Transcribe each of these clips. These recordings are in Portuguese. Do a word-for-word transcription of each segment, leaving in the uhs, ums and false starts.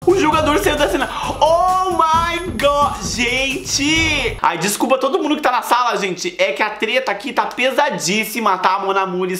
O jogador saiu da cena. Oh my god, gente. Ai, desculpa todo mundo que tá na sala, gente. É que a treta aqui tá pesadíssima, tá, Mon Amours?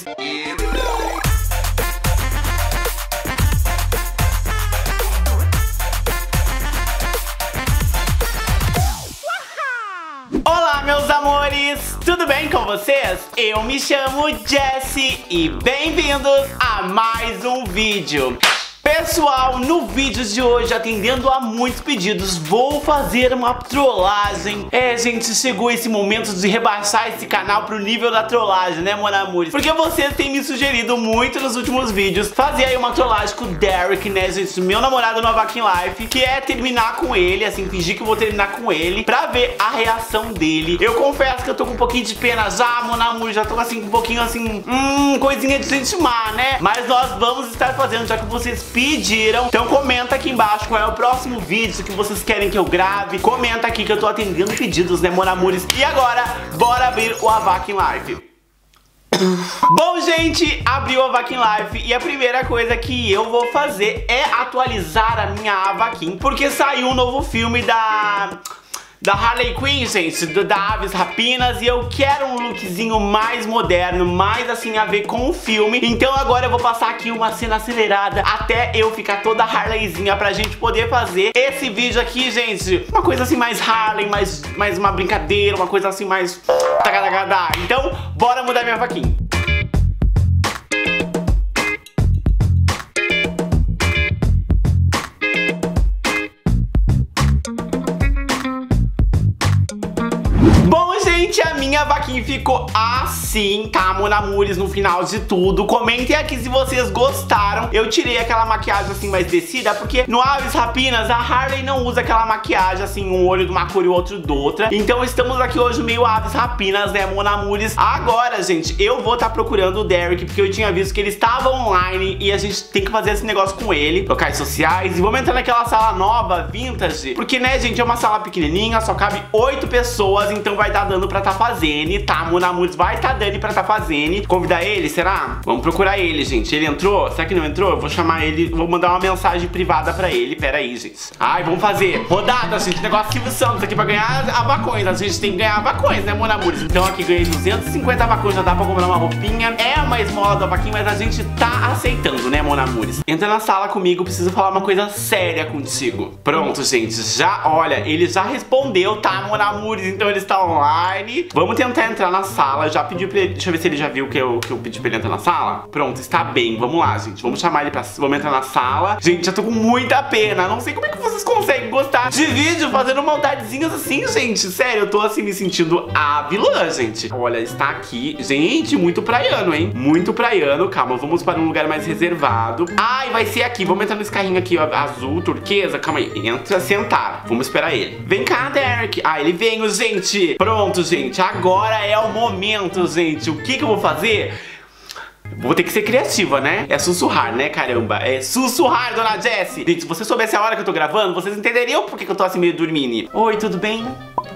Olá, meus amores, tudo bem com vocês? Eu me chamo Jessie e bem-vindos a mais um vídeo. Pessoal, no vídeo de hoje, atendendo a muitos pedidos, vou fazer uma trollagem. É, gente, chegou esse momento de rebaixar esse canal pro nível da trollagem, né, Mon Amours? Porque vocês têm me sugerido muito nos últimos vídeos fazer aí uma trollagem com o Derek, né, gente, meu namorado no Avakin Life, que é terminar com ele, assim, fingir que eu vou terminar com ele, pra ver a reação dele. Eu confesso que eu tô com um pouquinho de pena já, Mon Amours, já tô assim, um pouquinho assim, hum, coisinha de gente má, né? Mas nós vamos estar fazendo, já que vocês pediram. Então comenta aqui embaixo qual é o próximo vídeo que vocês querem que eu grave. Comenta aqui que eu tô atendendo pedidos, né, Mon Amours? E agora, bora abrir o Avakin Life. Bom, gente, abriu o Avakin Life e a primeira coisa que eu vou fazer é atualizar a minha Avakin, porque saiu um novo filme da... da Harley Quinn, gente, do, da Aves Rapinas, e eu quero um lookzinho mais moderno, mais assim a ver com o filme. Então agora eu vou passar aqui uma cena acelerada até eu ficar toda Harleyzinha pra gente poder fazer esse vídeo aqui, gente. Uma coisa assim mais Harley, mais, mais uma brincadeira, uma coisa assim mais... Então, bora mudar minha vaquinha. Gente, a minha vaquinha ficou assim, tá, Mon Amours, no final de tudo. Comentem aqui se vocês gostaram. Eu tirei aquela maquiagem assim mais descida, porque no Aves Rapinas a Harley não usa aquela maquiagem assim, um olho de uma cor e o outro de outra. Então estamos aqui hoje meio Aves Rapinas, né, Mon Amours? Agora, gente, eu vou estar tá procurando o Derek, porque eu tinha visto que ele estava online e a gente tem que fazer esse negócio com ele, locais sociais, e vamos entrar naquela sala nova, vintage, porque, né, gente, é uma sala pequenininha, só cabe oito pessoas, então vai dar dando pra tá fazendo, tá? Mon Amours vai tá dando pra tá fazendo. Convidar ele, será? Vamos procurar ele, gente. Ele entrou? Será que não entrou? Eu vou chamar ele, vou mandar uma mensagem privada pra ele. Pera aí, gente. Ai, vamos fazer rodada, gente. Negócio Silvio Santos aqui pra ganhar avacões. A gente tem que ganhar avacões, né, Mon Amours? Então aqui ganhei duzentos e cinquenta avacões, já dá pra comprar uma roupinha. É uma esmola do avaquinho, mas a gente tá aceitando, né, Mon Amours? Entra na sala comigo, preciso falar uma coisa séria contigo. Pronto, gente. Já, olha, ele já respondeu, tá, Mon Amours? Então ele está online. Vamos tentar entrar na sala. Já pedi pra ele. Deixa eu ver se ele já viu que eu, que eu pedi pra ele entrar na sala. Pronto, está bem. Vamos lá, gente. Vamos chamar ele pra... Vamos entrar na sala. Gente, já tô com muita pena. Não sei como é que vocês conseguem gostar de vídeo fazendo maldadezinhas assim, gente. Sério, eu tô assim me sentindo a vilã, gente. Olha, está aqui. Gente, muito praiano, hein? Muito praiano. Calma, vamos para um lugar mais reservado. Ai, vai ser aqui. Vamos entrar nesse carrinho aqui, ó, azul, turquesa. Calma aí. Entra, sentar. Vamos esperar ele. Vem cá, Derek. Ah, ele veio, gente. Pronto, gente. Agora é o momento, gente. O que que eu vou fazer? Vou ter que ser criativa, né? É sussurrar, né, caramba? É sussurrar, dona Jessie. Gente, se você soubesse a hora que eu tô gravando, vocês entenderiam por que que eu tô assim meio dormindo. Oi, tudo bem?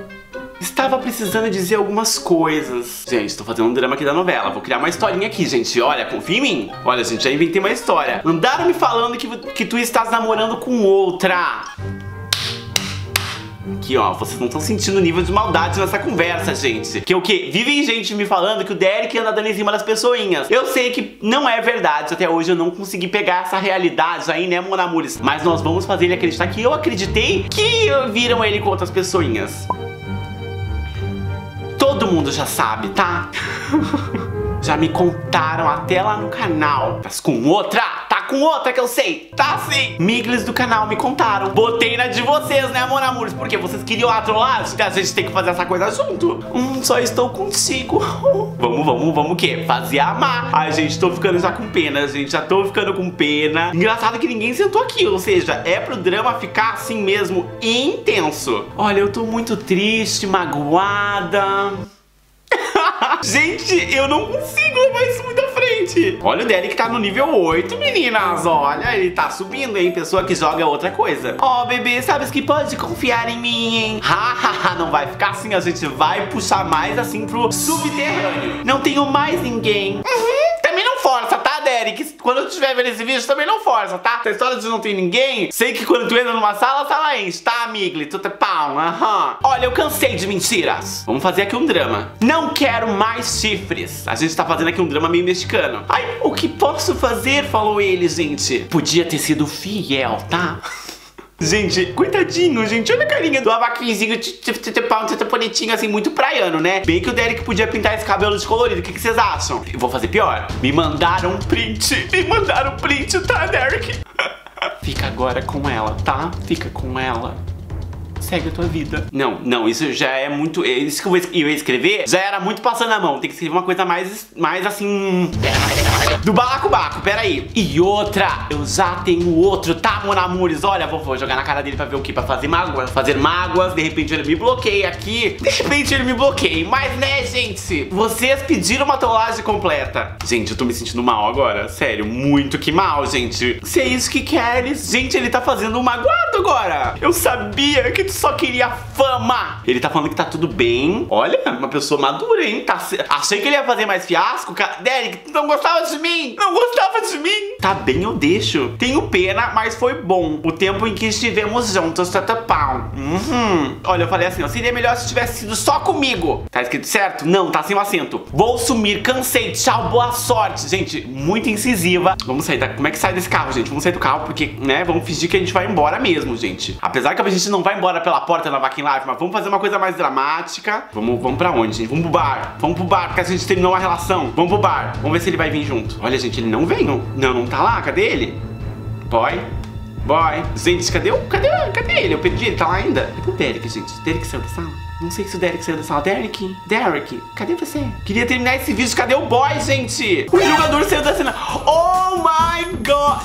Estava precisando dizer algumas coisas. Gente, tô fazendo um drama aqui da novela. Vou criar uma historinha aqui, gente. Olha, confia em mim. Olha, gente, já inventei uma história. Andaram me falando que, que tu estás namorando com outra. Aqui, ó, vocês não estão sentindo o nível de maldade nessa conversa, gente. Que o quê? Vivem gente me falando que o Derek anda dando em cima das pessoinhas. Eu sei que não é verdade. Até hoje eu não consegui pegar essa realidade aí, né, Mon Amours? Mas nós vamos fazer ele acreditar que eu acreditei que viram ele com outras pessoinhas. Todo mundo já sabe, tá? Já me contaram até lá no canal. Mas com outra? Tá com outra que eu sei. Tá sim. Miglis do canal me contaram. Botei na de vocês, né, Mon Amours? Porque vocês queriam a trollagem. A gente tem que fazer essa coisa junto. Hum, só estou contigo. Vamos, vamos, vamos o quê? Fazer amar. Ai, gente, tô ficando já com pena, gente. Já tô ficando com pena. Engraçado que ninguém sentou aqui. Ou seja, é pro drama ficar assim mesmo intenso. Olha, eu tô muito triste, magoada. Gente, eu não consigo levar isso muito à frente. Olha o Derek tá no nível oito, meninas. Olha, ele tá subindo, hein? Pessoa que joga outra coisa. Ó, oh, bebê, sabes que pode confiar em mim, hein? Hahaha, não vai ficar assim. A gente vai puxar mais assim pro subterrâneo. Não tenho mais ninguém. Uhum. Também não força, tá, Derek? Derek, quando eu estiver vendo esse vídeo, também não força, tá? Essa história de não tem ninguém, sei que quando tu entra numa sala, a sala enche, tá, Migli? Tu tá pau, aham. Olha, eu cansei de mentiras. Vamos fazer aqui um drama. Não quero mais chifres. A gente tá fazendo aqui um drama meio mexicano. Ai, o que posso fazer? Falou ele, gente. Podia ter sido fiel, tá? Gente, coitadinho, gente. Olha a carinha do avaquinzinho bonitinho, assim, muito praiano, né? Bem que o Derek podia pintar esse cabelo de colorido. O que, que vocês acham? Eu vou fazer pior. Me mandaram um print. Me mandaram um print, tá, Derek? Fica agora com ela, tá? Fica com ela. Segue a tua vida. Não, não, isso já é muito... Isso que eu ia escrever já era muito passando a mão. Tem que escrever uma coisa mais, mais assim... do balacobaco, peraí. E outra, eu já tenho outro, tá, Monamures? Olha, vou, vou jogar na cara dele pra ver o que? Pra fazer mágoas. Fazer mágoas, de repente ele me bloqueia aqui. De repente ele me bloqueia. Mas, né, gente? Vocês pediram uma trollagem completa. Gente, eu tô me sentindo mal agora. Sério, muito que mal, gente. Se é isso que queres. Gente, ele tá fazendo um magoado agora. Eu sabia que tu só queria fama. Ele tá falando que tá tudo bem. Olha, uma pessoa madura, hein? Tá... Achei que ele ia fazer mais fiasco. Derek, tu não gostava de mim? Não gostava de mim? Tá bem, eu deixo. Tenho pena, mas foi bom o tempo em que estivemos juntos, tatapau. Uhum. Olha, eu falei assim, ó, seria melhor se tivesse sido só comigo. Tá escrito certo? Não, tá sem o acento. Vou sumir, cansei, tchau, boa sorte. Gente, muito incisiva. Vamos sair da... Como é que sai desse carro, gente? Vamos sair do carro porque, né, vamos fingir que a gente vai embora mesmo, gente. Apesar que a gente não vai embora pela porta na Vaca em Live, mas vamos fazer uma coisa mais dramática. Vamos, vamos pra onde, gente? Vamos pro bar. Vamos pro bar, porque a gente terminou a relação. Vamos pro bar. Vamos ver se ele vai vir junto. Olha, gente, ele não veio. Não, não tá lá. Cadê ele? Boy. Boy. Gente, cadê o... Cadê, cadê ele? Eu perdi, ele tá lá ainda. Cadê o Derek, gente? Derek saiu da sala? Não sei se o Derek saiu da sala. Derek, Derek, cadê você? Queria terminar esse vídeo. Cadê o boy, gente? O jogador saiu da cena. Oh my god,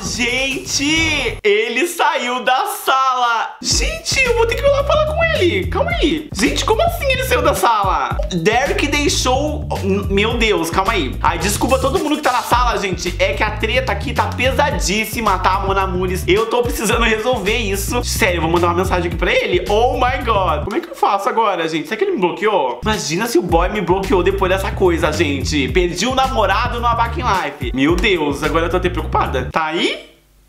gente! Ele saiu da sala. Gente, eu vou ter que ir lá falar com ele. Calma aí. Gente, como assim ele saiu da sala? Derek deixou... Meu Deus, calma aí. Ai, desculpa todo mundo que tá na sala, gente. É que a treta aqui tá pesadíssima, tá, Monamures? Eu tô precisando resolver isso. Sério, eu vou mandar uma mensagem aqui pra ele. Oh my god. Como é que eu faço agora, gente? Será que ele me bloqueou? Imagina se o boy me bloqueou depois dessa coisa, gente. Perdi um namorado no Vaca em Live. Meu Deus, agora eu tô até preocupada. Tá aí?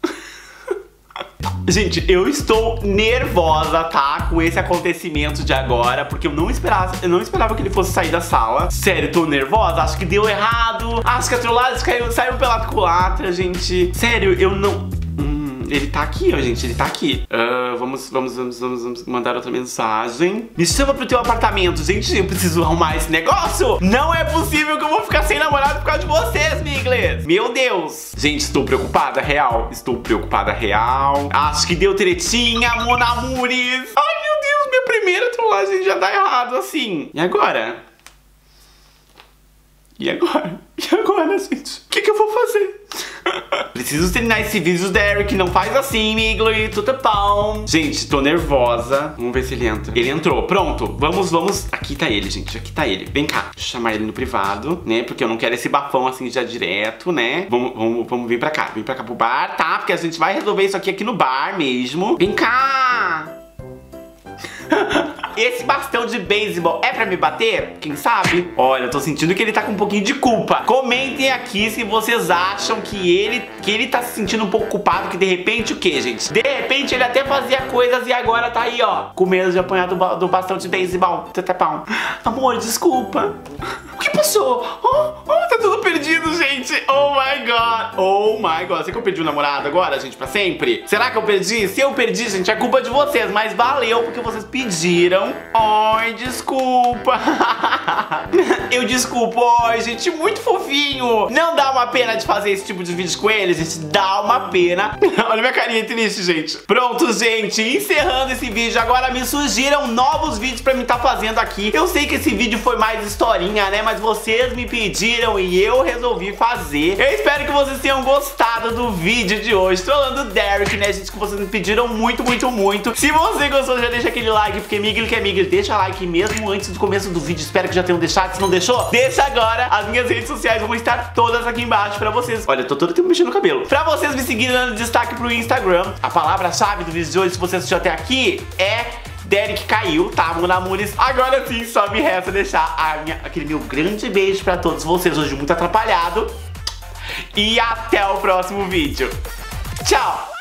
Gente, eu estou nervosa, tá? Com esse acontecimento de agora, porque eu não esperava, eu não esperava que ele fosse sair da sala. Sério, tô nervosa, acho que deu errado. Acho que a trollagem caiu, saiu pela culatra, gente. Sério, eu não... Ele tá aqui, ó, gente, ele tá aqui. uh, vamos, vamos, vamos, vamos, vamos mandar outra mensagem. Me chama pro teu apartamento. Gente, eu preciso arrumar esse negócio. Não é possível que eu vou ficar sem namorado por causa de vocês, Miglis. Meu Deus. Gente, estou preocupada, real. Estou preocupada, real. Acho que deu tretinha, Monamures. Ai, meu Deus, minha primeira trollagem já dá errado, assim. E agora? E agora? E agora, gente? O que que eu vou fazer? Preciso terminar esse vídeo, Derek. Não faz assim, Migli. Tudo bom. Gente, tô nervosa. Vamos ver se ele entra. Ele entrou. Pronto. Vamos, vamos. Aqui tá ele, gente. Aqui tá ele. Vem cá. Deixa eu chamar ele no privado, né? Porque eu não quero esse bafão assim já direto, né? Vamos, vamos, vamos vir pra cá. Vem pra cá pro bar, tá? Porque a gente vai resolver isso aqui aqui no bar mesmo. Vem cá. Esse bastão de beisebol é pra me bater? Quem sabe? Olha, eu tô sentindo que ele tá com um pouquinho de culpa. Comentem aqui se vocês acham que ele, que ele tá se sentindo um pouco culpado. Que de repente o que, gente? De repente ele até fazia coisas e agora tá aí, ó, com medo de apanhar do, do bastão de beisebol. Amor, desculpa. O que passou? Oh, oh, tá tudo perdido, gente. Oh my god. Oh my god. Será que eu perdi o namorado agora, gente, pra sempre? Será que eu perdi? Se eu perdi, gente, é culpa de vocês. Mas valeu, porque vocês pediram. Ai, desculpa. Eu desculpo. Ai, gente, muito fofinho. Não dá uma pena de fazer esse tipo de vídeo com ele, gente. Dá uma pena. Olha minha carinha triste, gente. Pronto, gente, encerrando esse vídeo. Agora me surgiram novos vídeos pra mim estar fazendo aqui. Eu sei que esse vídeo foi mais historinha, né? Mas vocês me pediram e eu resolvi fazer. Eu espero que vocês tenham gostado do vídeo de hoje, trollando o Derek, né, gente? Que vocês me pediram muito, muito, muito. Se você gostou, já deixa aquele like, porque Migli que é Migli, deixa like mesmo antes do começo do vídeo. Espero que já tenham deixado. Se não deixou, deixa agora. As minhas redes sociais vão estar todas aqui embaixo pra vocês. Olha, eu tô todo tempo mexendo no cabelo. Pra vocês me seguirem dando destaque pro Instagram. A palavra-chave do vídeo de hoje, se você assistiu até aqui, é... Derek caiu, tá, Monamures? Agora sim, só me resta deixar a minha, aquele meu grande beijo pra todos vocês hoje, muito atrapalhado. e até o próximo vídeo. Tchau!